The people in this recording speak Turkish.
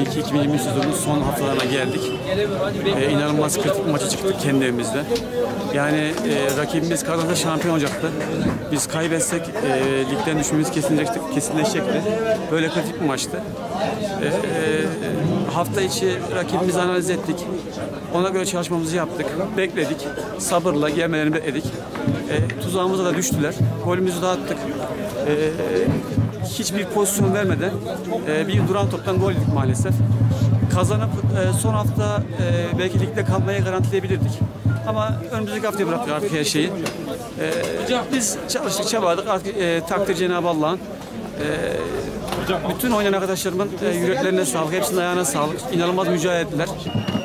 2022-2023 sezonunun son haftalarına geldik. İnanılmaz kritik bir maça çıktık kendi evimizde. Yani rakibimiz kazansa şampiyon olacaktı. Biz kaybetsek ligden düşmemiz kesinleşecekti. Böyle kritik bir maçtı. Hafta içi rakibimizi analiz ettik. Ona göre çalışmamızı yaptık. Bekledik. Sabırla gelmelerini bekledik. Tuzağımıza da düştüler. Golümüzü de attık. Hiçbir pozisyon vermeden bir duran toptan gol yedik maalesef. Kazanıp son hafta belki ligde kalmayı garantileyebilirdik. Ama önümüzdeki haftaya bıraktık artık her şeyi. Biz çalıştık, çabaladık. Artık takdir Cenab-ı Allah'ın. Bütün oynayan arkadaşlarımın yüreklerine sağlık, hepsinin ayağına sağlık. İnanılmaz mücadele ettiler.